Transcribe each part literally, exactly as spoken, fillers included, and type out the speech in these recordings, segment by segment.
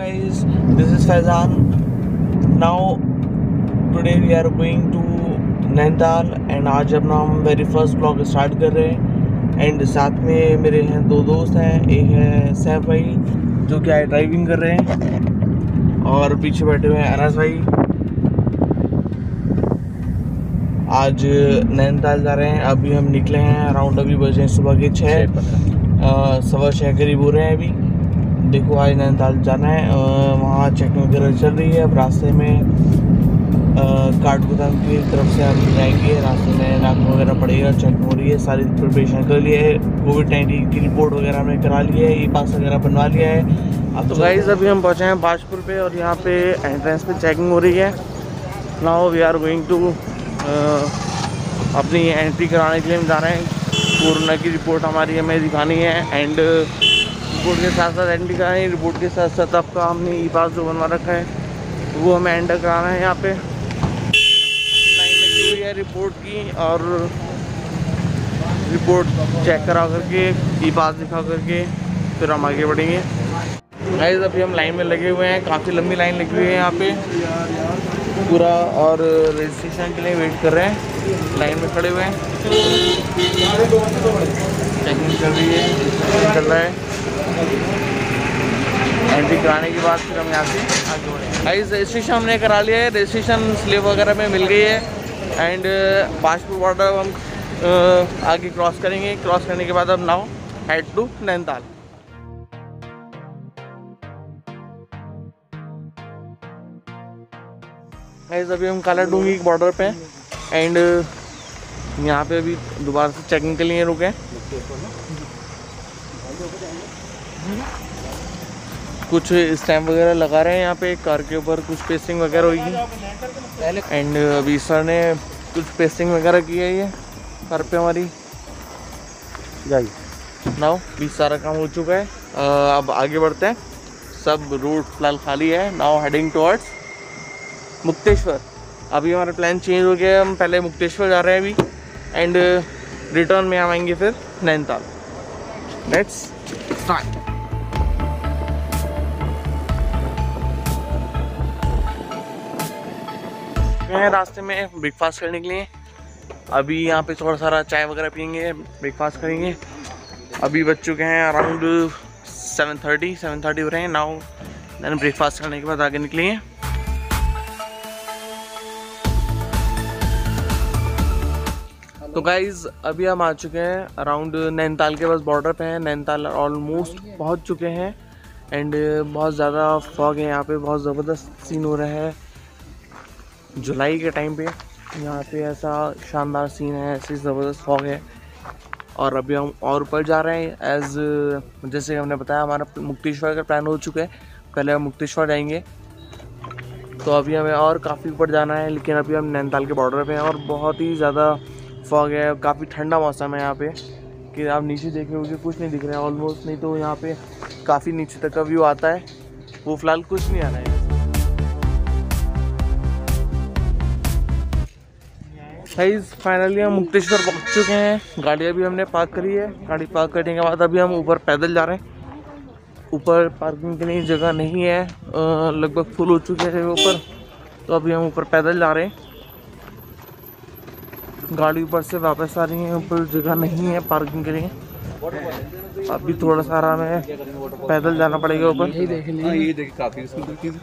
guys, this is Faizan. Now today we are going to Nainital and आज अपना हम very first blog start कर रहे हैं एंड साथ में मेरे हैं दो दोस्त हैं। एक है सैफ भाई जो कि आए ड्राइविंग कर रहे हैं और पीछे बैठे हुए हैं अनस भाई। आज नैनीताल जा रहे हैं। अभी हम निकले हैं अराउंड अभी बजे सुबह के छः सवा छः करीब हो रहे हैं। अभी देखो आज नैनीताल जाना है, वहाँ चेकिंग वगैरह चल रही है। अब रास्ते में काठगोदाम की तरफ से हम जाएंगे। रास्ते में नाका वगैरह पड़ेगा, चेकिंग हो रही है, सारी प्रिपरेशन कर ली है। कोविड नाइन्टीन की रिपोर्ट वगैरह हमने करा ली है, ई पास वगैरह बनवा लिया है। अब तो गाइस अभी हम पहुँचे हैं बाजपुर पे और यहाँ पे एंट्रेंस पे चेकिंग हो रही है। Now we are going to अपनी एंट्री कराने के लिए हम जा रहे हैं। कोरोना की रिपोर्ट हमारी हमें दिखानी है एंड रिपोर्ट के साथ साथ एंट्री करानी है। रिपोर्ट के साथ साथ आपका हमने ई पास जो बनवा रखा है वो हमें एंटर कराना है। यहाँ पे लाइन लगी हुई है रिपोर्ट की और रिपोर्ट चेक करा करके ई पास दिखा करके फिर हम आगे बढ़ेंगे। गाइस अभी हम लाइन में लगे हुए हैं, काफ़ी लंबी लाइन लगी हुई है यहाँ पे पूरा, और रजिस्ट्रेशन के लिए वेट कर रहे हैं। लाइन में खड़े हुए हैं, चेकिंग चल रही है, रजिस्ट्रेशन चल रहा है। एंट्री कराने के बाद फिर हम यहाँ से आगे बढ़ेंगे। गाइस रजिस्ट्रेशन हमने करा लिया है, रजिस्ट्रेशन स्लिप वगैरह में मिल गई है एंड बाजपुर बॉर्डर हम आ, आगे क्रॉस करेंगे। क्रॉस करने के बाद अब now head to Nainital. Guys अभी हम काला डूंगी बॉर्डर पे एंड यहाँ पे अभी दोबारा से चेकिंग के लिए रुके। कुछ स्टैम्प वगैरह लगा रहे हैं यहाँ पे कार के ऊपर, कुछ पेस्टिंग वगैरह होगी एंड अभी सर ने कुछ पेस्टिंग वगैरह की है ये कार पे हमारी। नाउ भी सारा काम हो चुका है, आ, अब आगे बढ़ते हैं। सब रूट फिलहाल खाली है। Now heading towards Mukteshwar. अभी हमारा प्लान चेंज हो गया है, हम पहले मुक्तेश्वर जा रहे हैं अभी एंड रिटर्न में हम आएंगे फिर नैनीताल। Let's start. हैं रास्ते में ब्रेकफास्ट करने के लिए। अभी यहाँ पे थोड़ा सारा चाय वगैरह पियेंगे, ब्रेकफास्ट करेंगे। अभी बज चुके हैं around seven thirty seven thirty हो रहे हैं। नाउ देन ब्रेकफास्ट करने के बाद आगे निकलेंगे। तो गाइज़ अभी हम आ चुके हैं अराउंड नैनीताल के बस बॉर्डर पे हैं। नैनीताल ऑलमोस्ट पहुंच चुके हैं एंड बहुत ज़्यादा फॉग है यहाँ पे, बहुत ज़बरदस्त सीन हो रहा है जुलाई के टाइम पे। यहाँ पे ऐसा शानदार सीन है, ऐसी ज़बरदस्त फॉग है। और अभी हम और ऊपर जा रहे हैं। एज जैसे हमने बताया हमारा मुक्तेश्वर का प्लान हो चुका है, पहले हम मुक्तेश्वर जाएंगे। तो अभी हमें और काफ़ी ऊपर जाना है, लेकिन अभी हम नैनीताल के बॉर्डर पे हैं और बहुत ही ज़्यादा फॉग है। काफ़ी ठंडा मौसम है यहाँ पे कि आप नीचे देखे होंगे कुछ नहीं दिख रहा है ऑलमोस्ट, नहीं तो यहाँ पे काफ़ी नीचे तक का व्यू आता है, वो फ़िलहाल कुछ नहीं आ रहा है। गाइस फाइनली हम मुक्तेश्वर पहुँच चुके हैं। गाड़ी अभी हमने पार्क करी है। गाड़ी पार्क करने के बाद अभी हम ऊपर पैदल जा रहे हैं। ऊपर पार्किंग के लिए जगह नहीं है, लगभग फुल हो चुकी है जगह ऊपर, तो अभी हम ऊपर पैदल जा रहे हैं। गाड़ी ऊपर से वापस आ रही है, ऊपर जगह नहीं है पार्किंग के लिए। अभी थोड़ा सारा हमें पैदल जाना पड़ेगा ऊपर। ये देखिए काफी सुंदर चीज।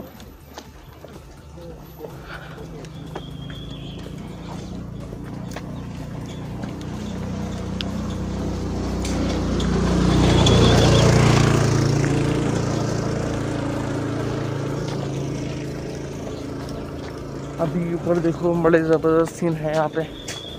अभी ऊपर देखो बड़े ज़बरदस्त सीन है यहाँ पे।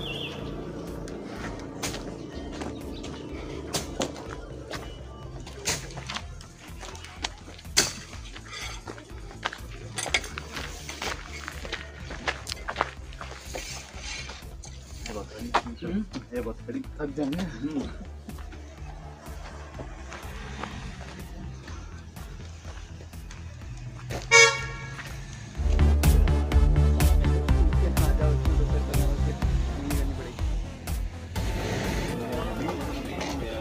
ये बहुत खड़ी थक जाएंगे।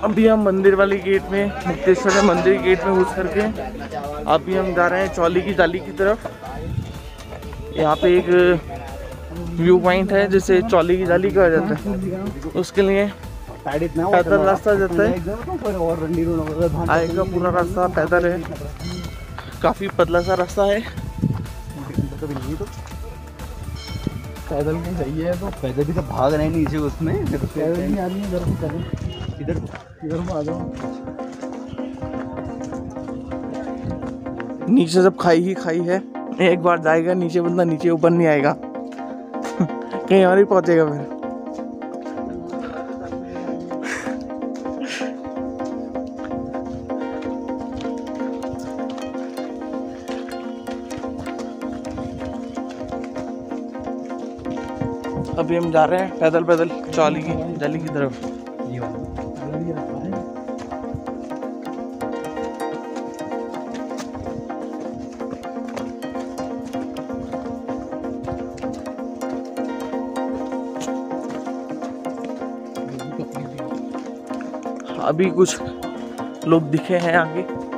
अभी हम मंदिर वाली गेट में, मुक्तेश्वर मंदिर गेट में घुस करके अभी हम जा रहे हैं चौली की जाली की तरफ। यहाँ पे एक व्यू पॉइंट है जिसे चौली की जाली कहा जाता है, उसके लिए पैदल रास्ता जाता है। आगे का पूरा रास्ता पैदल है, काफ़ी पतला सा रास्ता है। पैदल में सही है, तो पैदल भी तो भाग रहे हैं नीचे उसमें, पैदल नहीं आदमी इधर से चले, इधर इधर को आ जाओ। नीचे सब खाई ही खाई है, एक बार जाएगा नीचे बंदा नीचे ऊपर नहीं आएगा कहीं और ही पहुंचेगा फिर। अभी हम जा रहे हैं पैदल पैदल चौली की जाली की तरफ। अभी कुछ लोग दिखे हैं आगे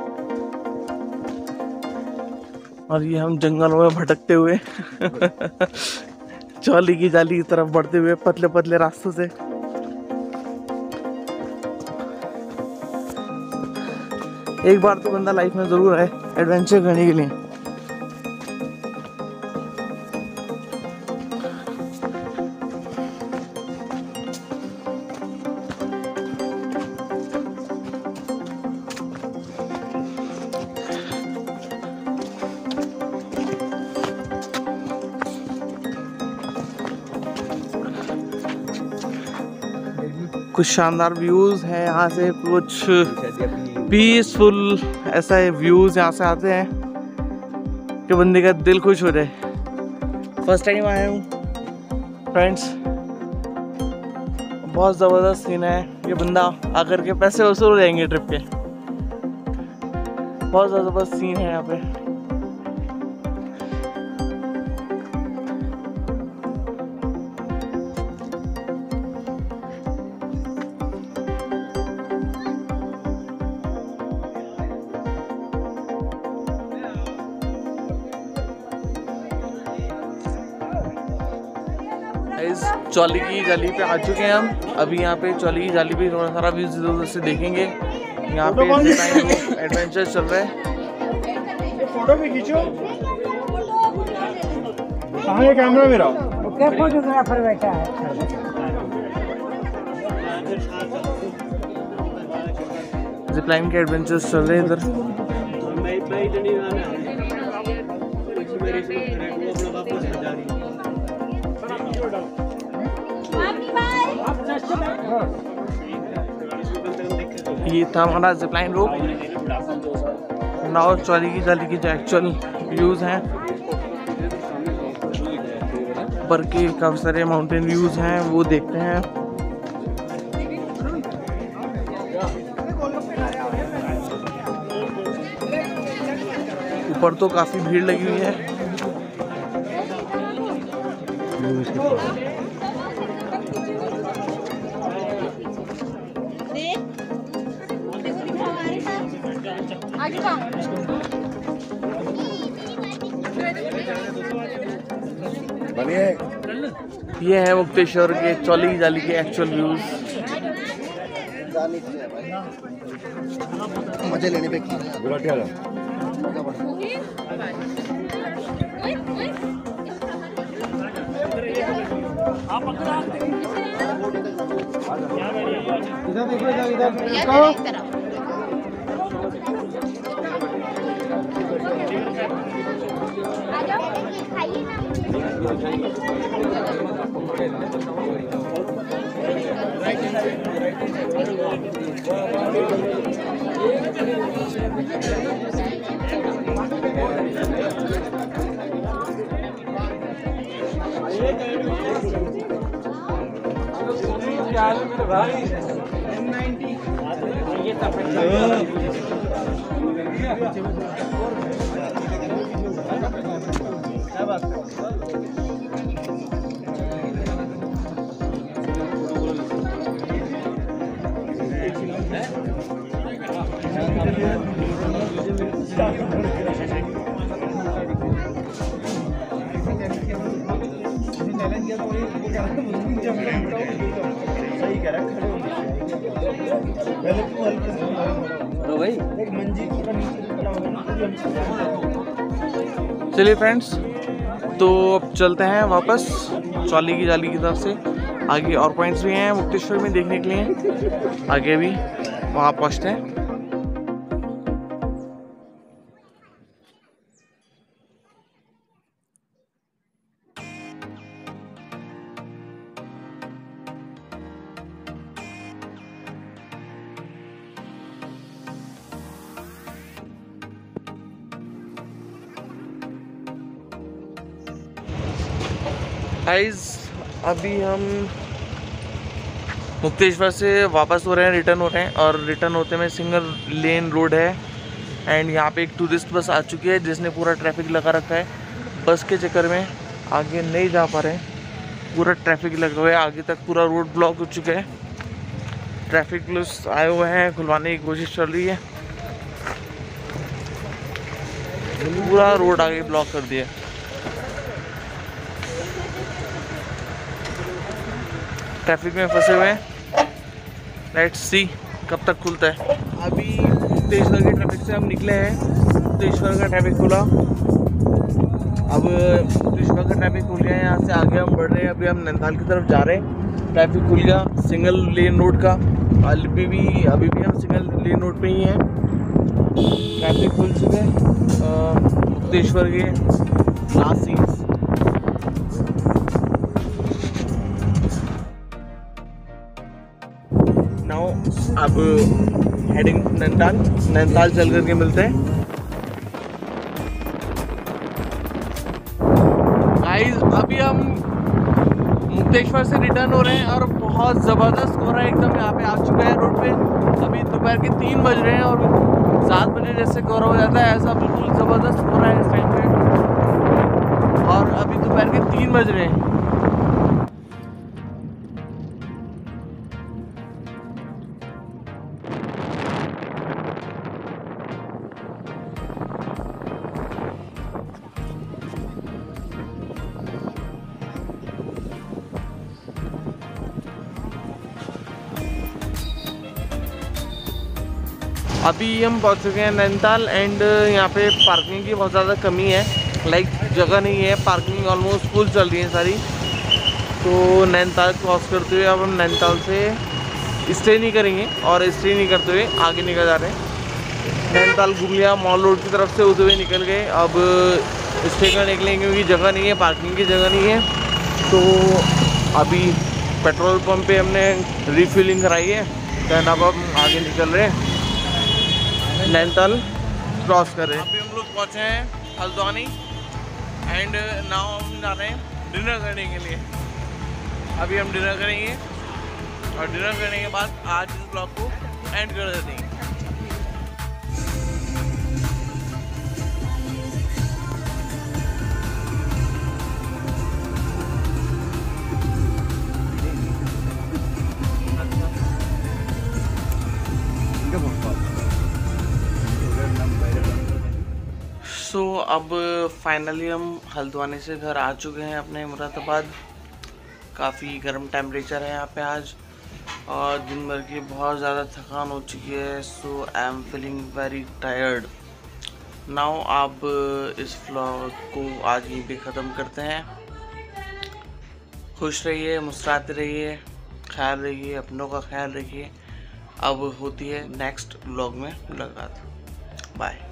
और ये हम जंगलों में भटकते हुए चौली की जाली की तरफ बढ़ते हुए पतले पतले रास्तों से। एक बार तो बंदा लाइफ में जरूर है एडवेंचर करने के लिए। कुछ शानदार व्यूज है यहाँ से, कुछ पीसफुल ऐसा व्यूज यहाँ से आते हैं कि बंदे का दिल खुश हो जाए। फर्स्ट टाइम आया हूँ फ्रेंड्स, बहुत ज़बरदस्त सीन है। ये बंदा आकर के पैसे वसूल हो जाएंगे ट्रिप के, बहुत ज़बरदस्त सीन है यहाँ पे। इस चौली की जाली पे आ चुके हैं हम। अभी यहाँ पे चौली की जाली पे थोड़ा सारा व्यूज इधर उधर से देखेंगे। यहाँ पे एडवेंचर चल रहा है। फोटो भी खींचो। कहाँ है कैमरा मेरा? क्या फोटोग्राफर बैठा है? जिपलाइन के एडवेंचर्स चल रहे हैं इधर। ये था हमारा जिपलाइन रोप। नाउ चौली की जाली की जो एक्चुअल व्यूज हैं, ऊपर के काफी सारे माउंटेन व्यूज हैं वो देखते हैं। ऊपर तो काफी भीड़ लगी हुई है। ये है मुक्तेश्वर के चौली की जाली के एक्चुअल व्यूज। मजे लेने पे इधर देखो, इधर इधर मेरे भाई क्या बात है? चलिए फ्रेंड्स, तो अब चलते हैं वापस चौली की जाली की तरफ से। आगे और पॉइंट्स भी हैं मुक्तेश्वर में देखने के लिए, आगे भी वहाँ पहुँचते हैं। गाइस अभी हम मुक्तेश्वर से वापस हो रहे हैं, रिटर्न हो रहे हैं, और रिटर्न होते में सिंगल लेन रोड है। एंड यहाँ पे एक टूरिस्ट बस आ चुकी है जिसने पूरा ट्रैफिक लगा रखा है। बस के चक्कर में आगे नहीं जा पा रहे हैं, पूरा ट्रैफिक लगा हुआ है, आगे तक पूरा रोड ब्लॉक हो चुका है। ट्रैफिक पुलिस आए हुए हैं, खुलवाने की कोशिश चल रही है, पूरा रोड आगे ब्लॉक कर दिया। ट्रैफिक में फंसे हुए हैं, लेट्स सी कब तक खुलता है। अभी मुक्तेश्वर के ट्रैफिक से हम निकले हैं, मुक्तेश्वर का ट्रैफिक खुला, अब मुक्तेश्वर का ट्रैफिक खुल गया है। यहाँ से आगे हम बढ़ रहे हैं, अभी हम नैनीताल की तरफ जा रहे हैं। ट्रैफिक खुल गया सिंगल लेन रोड का, अभी भी अभी भी हम सिंगल लेन रोड पे ही हैं। ट्रैफिक खुल चुके हैं मुक्तेश्वर के लास्ट सीन्स। नाउ अब हेडिंग नैनीताल, नैनीताल चल करके मिलते हैं। गाइस अभी हम मुक्तेश्वर से रिटर्न हो रहे हैं और बहुत ज़बरदस्त हो रहा है एकदम। यहाँ पे आ चुका है रोड पे, अभी दोपहर के तीन बज रहे हैं और सात बजे जैसे कोहरा हो जाता है, ऐसा बिल्कुल ज़बरदस्त हो रहा है इस टाइम पे, और अभी दोपहर के तीन बज रहे हैं। अभी हम पहुंच चुके हैं नैनीताल, एंड यहाँ पे पार्किंग की बहुत ज़्यादा कमी है, लाइक जगह नहीं है, पार्किंग ऑलमोस्ट फुल चल रही है सारी। तो नैनीताल क्रॉस करते हुए अब हम नैनीताल से स्टे नहीं करेंगे, और स्टे नहीं करते हुए आगे निकल जा रहे हैं। नैनीताल घूम लिया, मॉल रोड की तरफ से होते हुए निकल गए, अब स्टे करने के लिए क्योंकि जगह नहीं है, पार्किंग की जगह नहीं है। तो अभी पेट्रोल पम्प पे हमने रिफिलिंग कराई है, देन अब हम आगे निकल रहे हैं, नैनीताल क्रॉस कर रहे हैं। अभी हम लोग पहुँचे हैं हल्द्वानी, एंड नाउ हम जा रहे हैं डिनर करने के लिए। अभी हम डिनर करेंगे, और डिनर करने के बाद आज इस ब्लॉग को एंड कर देंगे। सो so, अब फाइनली हम हल्द्वानी से घर आ चुके हैं अपने मुरादाबाद। काफ़ी गर्म टेम्परेचर है यहाँ पे आज, और दिन भर की बहुत ज़्यादा थकान हो चुकी है। So I am feeling very tired now. आप इस व्लॉग को आज यहीं पे ख़त्म करते हैं। खुश रहिए, मुस्कुराते रहिए, ख्याल रखिए, अपनों का ख्याल रखिए। अब होती है नेक्स्ट व्लॉग में मुलाकात। बाय।